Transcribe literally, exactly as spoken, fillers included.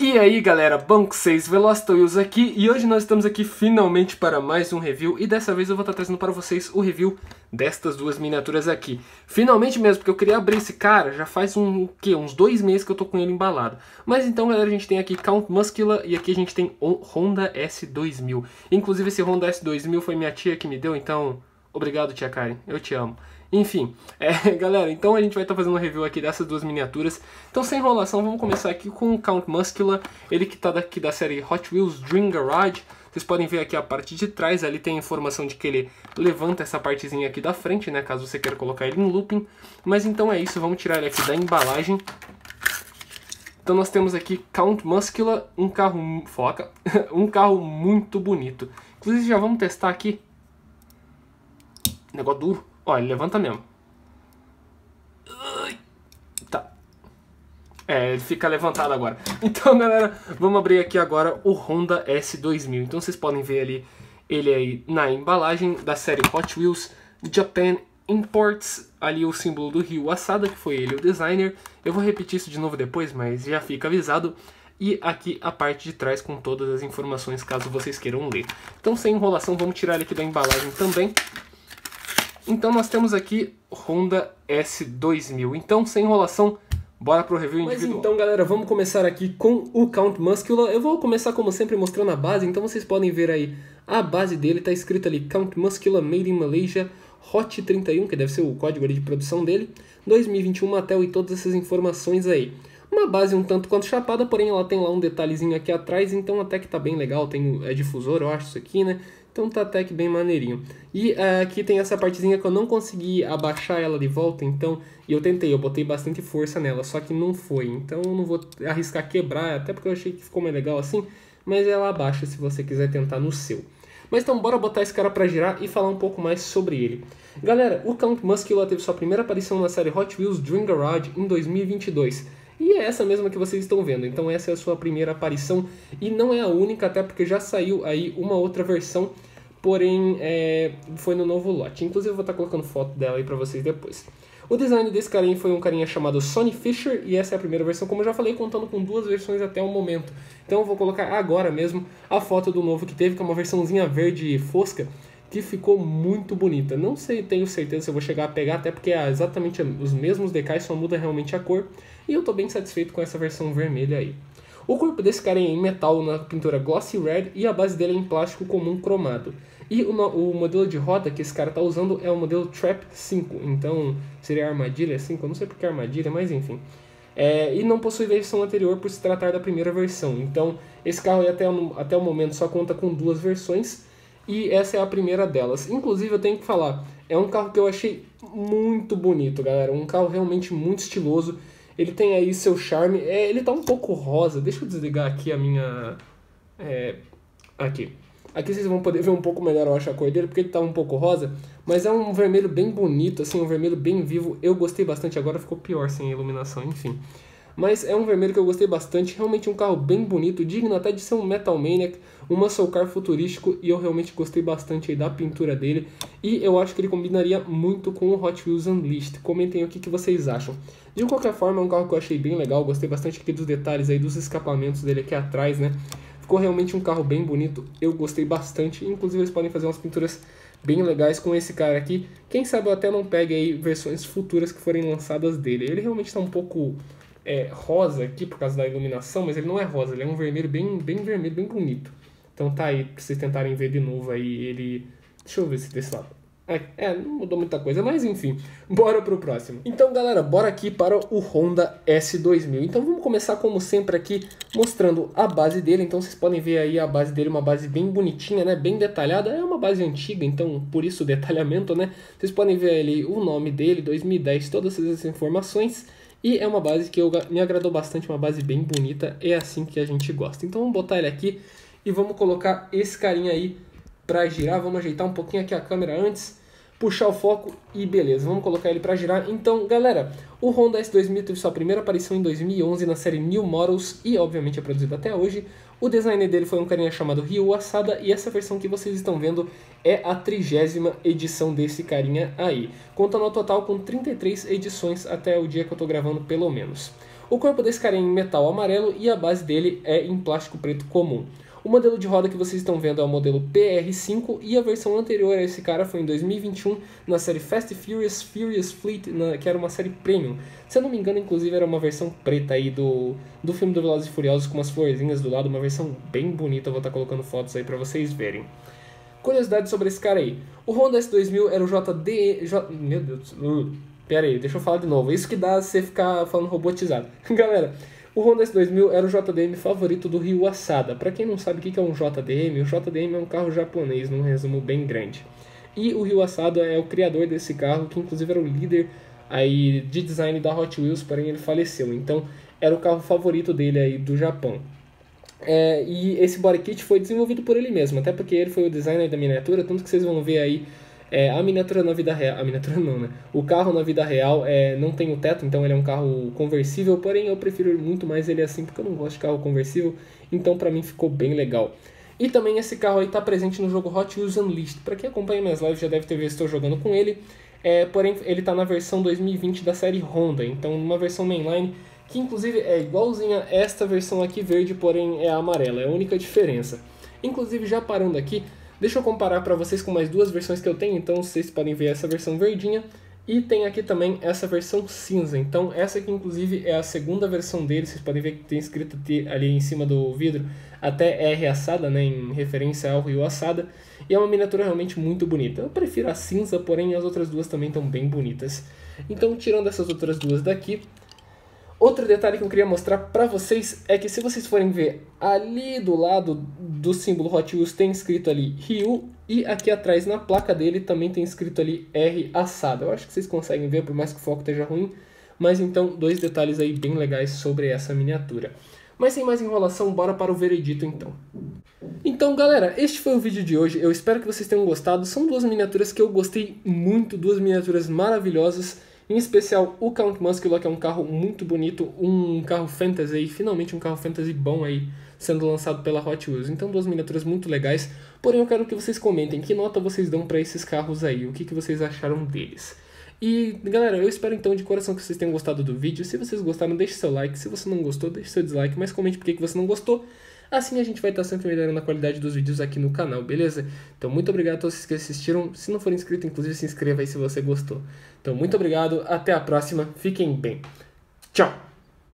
E aí galera, bom com vocês, Velocitoils aqui, e hoje nós estamos aqui finalmente para mais um review, e dessa vez eu vou estar trazendo para vocês o review destas duas miniaturas aqui. Finalmente mesmo, porque eu queria abrir esse cara já faz um, que, uns dois meses que eu tô com ele embalado. Mas então galera, a gente tem aqui Count Muscula e aqui a gente tem o Honda S dois mil. Inclusive esse Honda S dois mil foi minha tia que me deu, então obrigado tia Karen, eu te amo. Enfim, é, galera, então a gente vai estar fazendo um review aqui dessas duas miniaturas. Então sem enrolação, vamos começar aqui com o Count Muscula, ele que está daqui da série Hot Wheels Dream Garage. Vocês podem ver aqui a parte de trás, ali tem a informação de que ele levanta essa partezinha aqui da frente, né, caso você queira colocar ele em looping. Mas então é isso, vamos tirar ele aqui da embalagem. Então nós temos aqui Count Muscula, um carro, foca, um carro muito bonito. Inclusive já vamos testar aqui. Negócio duro. Ó, ele levanta mesmo. Tá. É, ele fica levantado agora. Então, galera, vamos abrir aqui agora o Honda S dois mil. Então, vocês podem ver ali, ele aí na embalagem da série Hot Wheels Japan Imports. Ali o símbolo do Ryu Asada, que foi ele o designer. Eu vou repetir isso de novo depois, mas já fica avisado. E aqui a parte de trás com todas as informações, caso vocês queiram ler. Então, sem enrolação, vamos tirar ele aqui da embalagem também. Então nós temos aqui Honda S dois mil. Então, sem enrolação, bora pro review individual. Mas então, galera, vamos começar aqui com o Count Muscula. Eu vou começar, como sempre, mostrando a base. Então vocês podem ver aí a base dele. Tá escrito ali Count Muscula Made in Malaysia Hot trinta e um, que deve ser o código ali de produção dele. dois mil e vinte e um Mattel e todas essas informações aí. Uma base um tanto quanto chapada, porém ela tem lá um detalhezinho aqui atrás. Então até que tá bem legal. Tem o é difusor, eu acho, isso aqui, né? Então tá até que bem maneirinho. E uh, aqui tem essa partezinha que eu não consegui abaixar ela de volta, então... E eu tentei, eu botei bastante força nela, só que não foi. Então eu não vou arriscar quebrar, até porque eu achei que ficou mais legal assim. Mas ela abaixa se você quiser tentar no seu. Mas então bora botar esse cara pra girar e falar um pouco mais sobre ele. Galera, o Count Muscula teve sua primeira aparição na série Hot Wheels Dream Garage em dois mil e vinte e dois. E é essa mesma que vocês estão vendo, então essa é a sua primeira aparição e não é a única, até porque já saiu aí uma outra versão, porém é, foi no novo lote. Inclusive eu vou estar colocando foto dela aí pra vocês depois. O design desse carinha foi um carinha chamado Sonny Fisher e essa é a primeira versão, como eu já falei, contando com duas versões até o momento. Então eu vou colocar agora mesmo a foto do novo que teve, que é uma versãozinha verde fosca, que ficou muito bonita. Não sei, tenho certeza se eu vou chegar a pegar, até porque é exatamente os mesmos decais, só muda realmente a cor. E eu tô bem satisfeito com essa versão vermelha aí. O corpo desse cara é em metal na pintura Glossy Red e a base dele é em plástico comum cromado. E o, o modelo de roda que esse cara tá usando é o modelo Trap cinco, então seria a armadilha cinco, eu não sei porque é armadilha, mas enfim. É, e não possui versão anterior por se tratar da primeira versão, então esse carro aí até, até o momento só conta com duas versões. E essa é a primeira delas. Inclusive eu tenho que falar, é um carro que eu achei muito bonito, galera. Um carro realmente muito estiloso. Ele tem aí seu charme. É, ele tá um pouco rosa. Deixa eu desligar aqui a minha... É, aqui. Aqui vocês vão poder ver um pouco melhor, eu acho, a cor dele, porque ele tá um pouco rosa. Mas é um vermelho bem bonito, assim, um vermelho bem vivo. Eu gostei bastante. Agora ficou pior sem a iluminação, enfim. Mas é um vermelho que eu gostei bastante, realmente um carro bem bonito, digno até de ser um Metal Maniac, um muscle car futurístico, e eu realmente gostei bastante aí da pintura dele, e eu acho que ele combinaria muito com o Hot Wheels Unleashed. Comentem o que, que vocês acham. De qualquer forma, é um carro que eu achei bem legal, gostei bastante aqui dos detalhes aí, dos escapamentos dele aqui atrás, né? Ficou realmente um carro bem bonito, eu gostei bastante, inclusive eles podem fazer umas pinturas bem legais com esse cara aqui. Quem sabe eu até não pegue aí versões futuras que forem lançadas dele. Ele realmente está um pouco... É, rosa aqui por causa da iluminação, mas ele não é rosa, ele é um vermelho bem, bem vermelho, bem bonito. Então tá aí, pra vocês tentarem ver de novo aí ele... Deixa eu ver se desse lado. É, é, não mudou muita coisa, mas enfim, bora pro próximo. Então galera, bora aqui para o Honda S dois mil. Então vamos começar como sempre aqui, mostrando a base dele. Então vocês podem ver aí a base dele, uma base bem bonitinha, né, bem detalhada. É uma base antiga, então por isso o detalhamento, né. Vocês podem ver ali o nome dele, dois mil e dez, todas essas informações. E é uma base que eu, me agradou bastante, uma base bem bonita, é assim que a gente gosta. Então vamos botar ele aqui e vamos colocar esse carinha aí pra girar. Vamos ajeitar um pouquinho aqui a câmera antes, puxar o foco e beleza, vamos colocar ele pra girar. Então galera, o Honda S dois mil teve sua primeira aparição em dois mil e onze na série New Models e obviamente é produzido até hoje. O design dele foi um carinha chamado Ryu Asada e essa versão que vocês estão vendo é a trigésima edição desse carinha aí, contando ao total com trinta e três edições até o dia que eu tô gravando pelo menos. O corpo desse cara é em metal amarelo e a base dele é em plástico preto comum. O modelo de roda que vocês estão vendo é o modelo P R cinco e a versão anterior a esse cara foi em dois mil e vinte e um na série Fast Furious Furious Fleet, na, que era uma série premium. Se eu não me engano, inclusive era uma versão preta aí do, do filme do Velozes e Furiosos com umas florzinhas do lado, uma versão bem bonita, eu vou estar colocando fotos aí pra vocês verem. Curiosidade sobre esse cara aí. O Honda S dois mil era o J D... J, meu Deus... Uh, pera aí, deixa eu falar de novo. Isso que dá você ficar falando robotizado. Galera, o Honda S dois mil era o J D M favorito do Ryu Asada. Pra quem não sabe o que é um J D M, o J D M é um carro japonês, num resumo bem grande. E o Ryu Asada é o criador desse carro, que inclusive era o líder aí de design da Hot Wheels, porém ele faleceu. Então era o carro favorito dele aí do Japão. É, e esse body kit foi desenvolvido por ele mesmo, até porque ele foi o designer da miniatura, tanto que vocês vão ver aí é, a miniatura na vida real, a miniatura não, né? O carro na vida real é, não tem o teto, então ele é um carro conversível, porém eu prefiro muito mais ele assim, porque eu não gosto de carro conversível, então pra mim ficou bem legal. E também esse carro aí tá presente no jogo Hot Wheels Unleashed, pra quem acompanha minhas lives já deve ter visto eu jogando com ele, é, porém ele tá na versão dois mil e vinte da série Honda, então numa versão mainline, que inclusive é igualzinha a esta versão aqui verde, porém é a amarela, é a única diferença. Inclusive, já parando aqui, deixa eu comparar para vocês com mais duas versões que eu tenho, então vocês podem ver essa versão verdinha, e tem aqui também essa versão cinza, então essa aqui inclusive é a segunda versão dele, vocês podem ver que tem escrito ali em cima do vidro, até R Asada, né, em referência ao Ryu Asada, e é uma miniatura realmente muito bonita. Eu prefiro a cinza, porém as outras duas também estão bem bonitas. Então, tirando essas outras duas daqui, outro detalhe que eu queria mostrar pra vocês é que se vocês forem ver ali do lado do símbolo Hot Wheels tem escrito ali Ryu e aqui atrás na placa dele também tem escrito ali R Asada. Eu acho que vocês conseguem ver, por mais que o foco esteja ruim, mas então dois detalhes aí bem legais sobre essa miniatura. Mas sem mais enrolação, bora para o veredito então. Então galera, este foi o vídeo de hoje, eu espero que vocês tenham gostado. São duas miniaturas que eu gostei muito, duas miniaturas maravilhosas. Em especial o Count Muscular, que é um carro muito bonito, um carro fantasy aí, finalmente um carro fantasy bom aí, sendo lançado pela Hot Wheels. Então duas miniaturas muito legais, porém eu quero que vocês comentem que nota vocês dão para esses carros aí, o que, que vocês acharam deles. E galera, eu espero então de coração que vocês tenham gostado do vídeo. Se vocês gostaram, deixe seu like, se você não gostou, deixe seu dislike, mas comente por que você não gostou. Assim a gente vai estar sempre melhorando a qualidade dos vídeos aqui no canal, beleza? Então muito obrigado a todos que assistiram. Se não for inscrito, inclusive se inscreva aí se você gostou. Então muito obrigado, até a próxima, fiquem bem. Tchau!